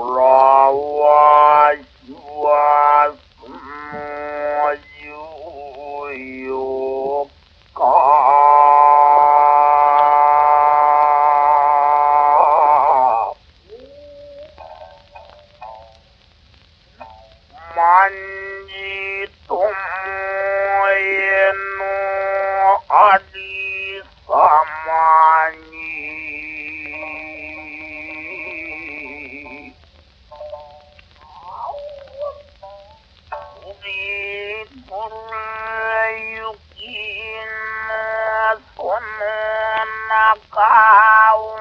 らわしはその重要か。万事ともえのありさまにゆきのその中を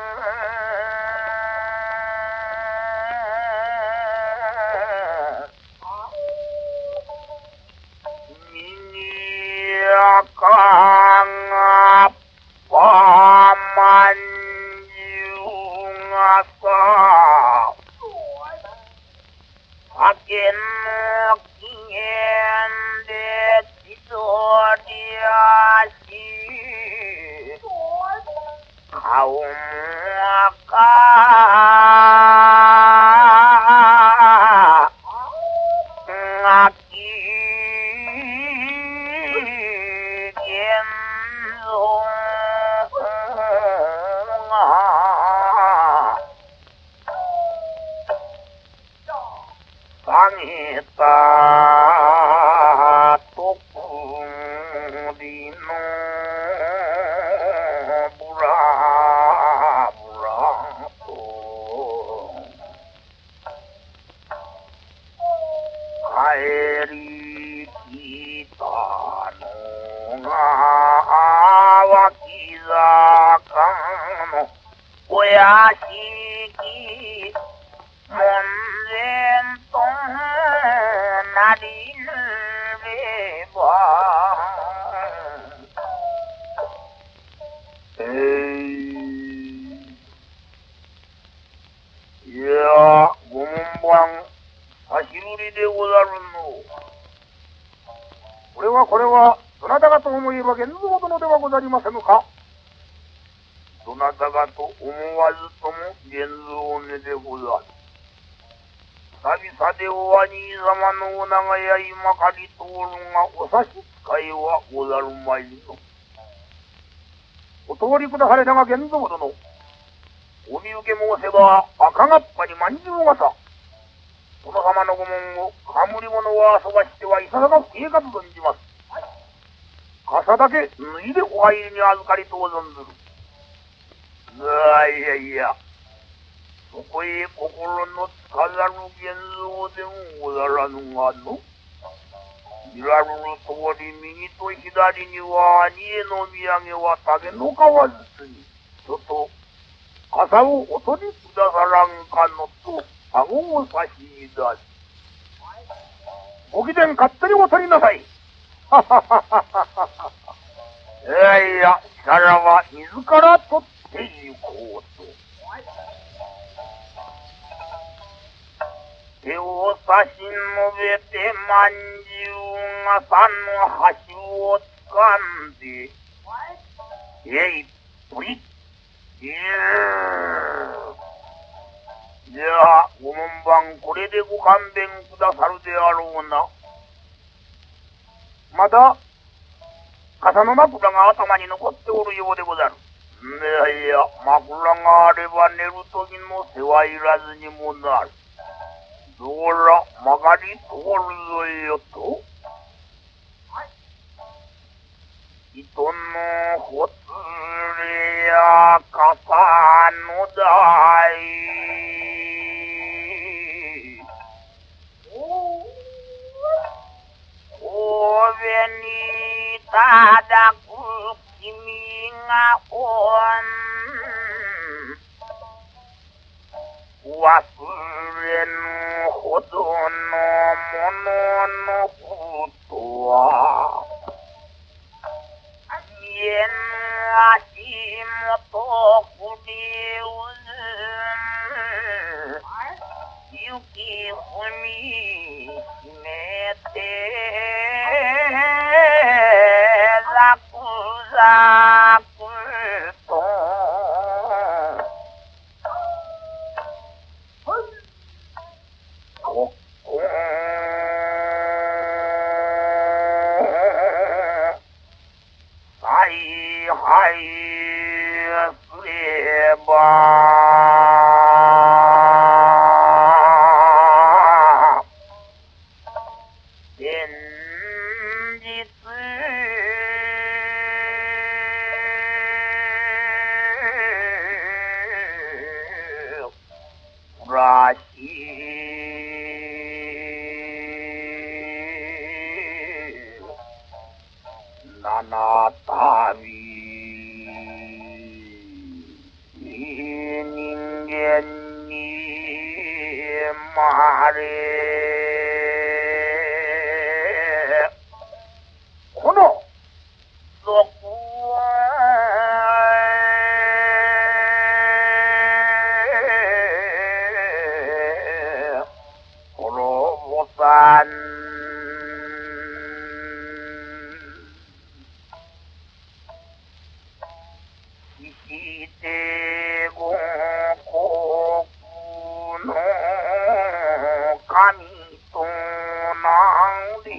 やかがパまんじゅうがさ酒の起源で千鳥足顔も赤がき下げたとくりのブラブラと帰り来たのが脇坂のお屋敷門前となりぬればいやご門番久しぶりでござるの。これはどなたかと思えば源蔵殿ではござりませぬか。どなたかと思わずとも源蔵根でござる。久々でお兄様のお長屋今かり通るがお差し支えはござるまいの。お通りくだされたが源蔵殿、お見受け申せば赤がっぱにまんじゅうがさ、殿様のご門を冠物は遊ばしてはいささか不敬かと存じます。傘だけ脱いでお入りに預かりと存ずる。いやそこへ心のつかざる源蔵でもござらぬがの。見られる通り右と左には兄への土産は竹の皮ずつにちょっと傘をお取りくださらんかのと顎を差し出す。ご貴殿勝手にお取りなさい。ははははは。いやさらば自ら取っていこうと。手を差し伸べてまんじゅうがさの端をつかんで、プリッ、じゃあ、ご門番これでご勘弁くださるであろうな。まだ、傘の枕が頭に残っておるようでござる。いや、枕があれば寝る時の世話いらずにもなる。どら、曲がり通るぞよと。糸のほつれや傘の台。神戸にただく君が忘れぬほどのもののことは見えぬ足元振りうず雪踏みしめてザクザクといはいすれば現実らし七旅人間にまれこの賊滅ぼさんして五国の神となり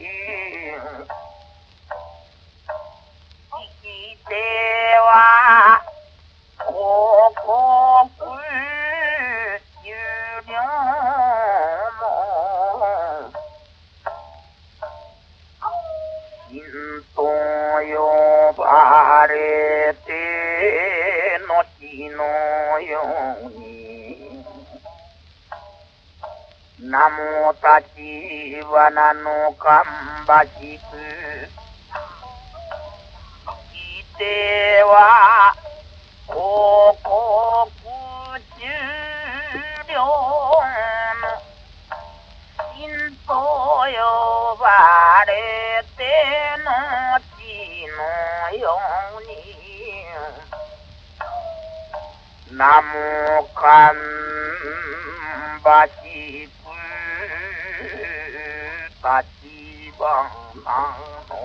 生きては五国有料の神と呼ばれて後のように名も立花の芳しく生きては広告中領の神と呼ばれて後のように名もかんばしく立花の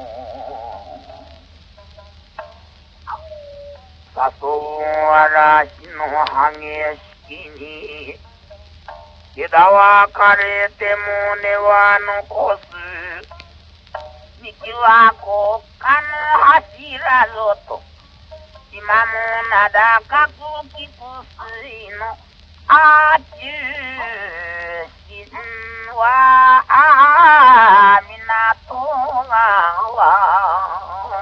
誘う嵐の激しきに枝は枯れても根は残す道は国家の柱ぞと今も名高く聞く水のあちゅう神は港川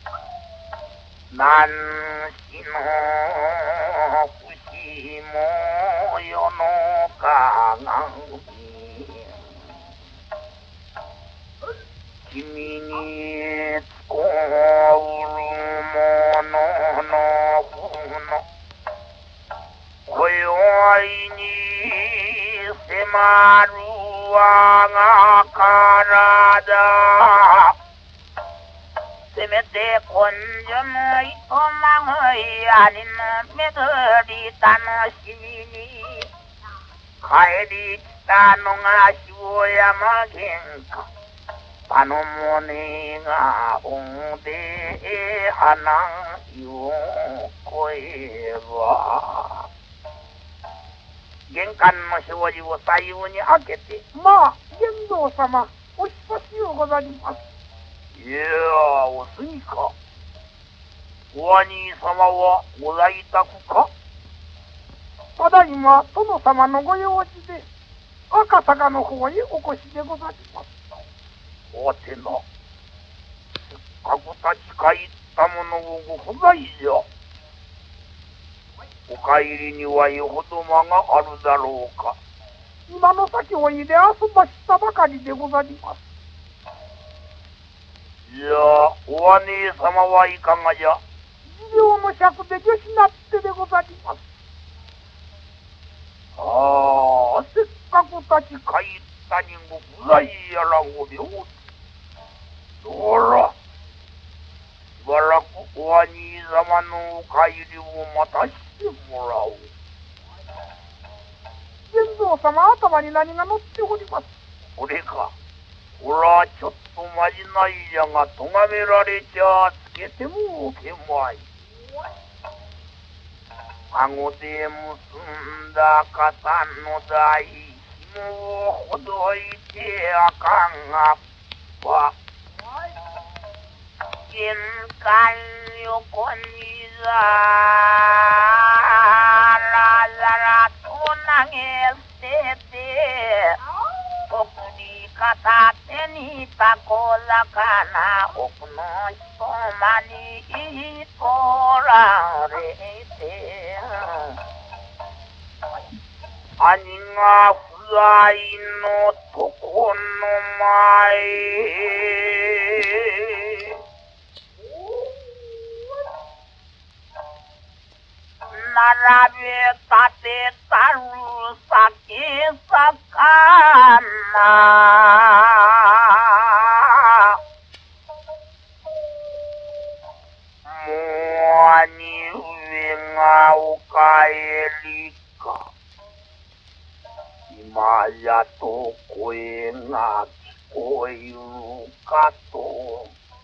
何しの不死も世の鏡君につこうるもののふの今宵に迫る我が体せめて根性の糸まごいありのめぐり楽しみに帰り来たのが下山喧嘩頼もねがおで花よ声は玄関の障子を左右に開けてまあ玄道様お久しゅうござります。 いやおすぎかお兄様はご在宅か。 ただいま殿様のご用事で赤坂の方にお越しでござります。 おてなせっかく立ち返ったものをご不在じゃお帰りにはよほど間があるだろうか。 今の先おいで遊ばしたばかりでござります。 いやお姉様はいかがじゃ。 持病の尺で女子なってでござります。 ああせっかく立ち返ったにも不在やらご了承どらしばらくお兄様のお帰りを待たしてもらおう。 玄道様頭に何が乗っております。 これか。ほらちょっとまじないじゃがとがめられちゃつけてもおけまい。顎で結んだ肩の台紐をほどいてあかんがばげ間横にざらざらと投げ捨てて特に片手にたこ魚奥の人間に取られて兄が不在のとこの前並べ立てたる酒魚もう兄上がお帰りか今やと声が聞こえるかと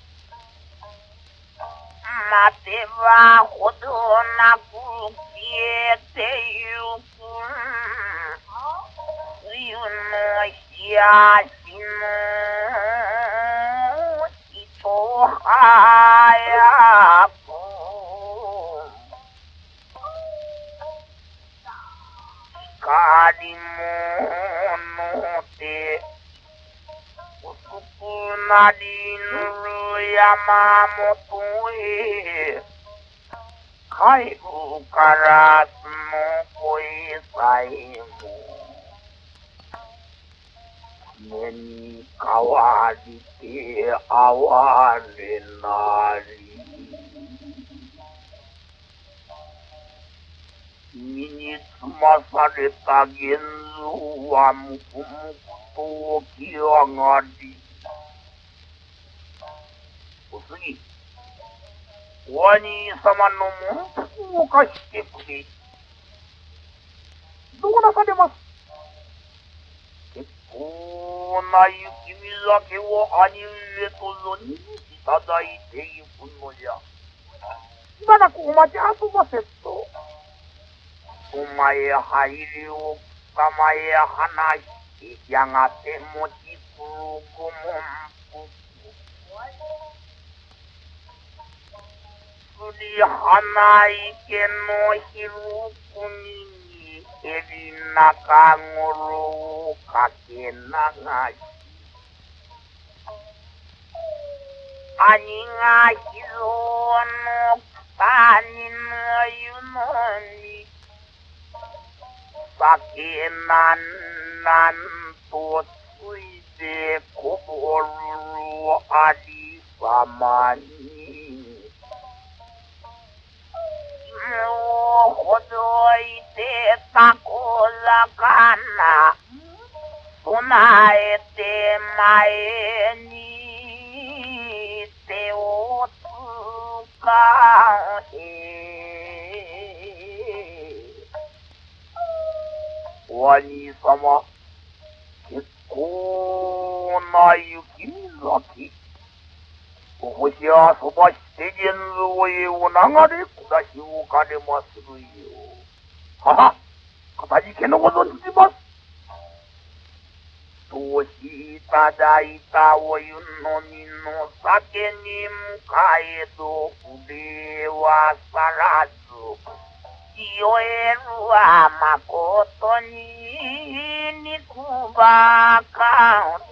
待てばほどなく消えてゆく梅雨の日やしの人早く光もて薄くなりぬる山本へ帰るからその声さえも常に変わりて哀れなり身につまされた現像はむくむくと起き上がりおすぎお兄様の文福を貸してくれどうなされます？ 結構な雪見酒を兄上と存じいただいていくのじゃしばらくお待ちあそばせとお前入りを貴様へ話してやがて持ち来るご文福釣り花池の昼国に襟中頃をかけ流し兄が秘蔵の北にの湯のに酒なんとついてこぼるありさまにをほどいてた小魚備えて前に手をつかへお兄様結構な雪見酒お星遊ばして現像へお流れ下しおかれまするよははかたじけのご存じますとしいただいたお湯飲みの酒に向かえど腕はさらず酔えるはまことに肉ばか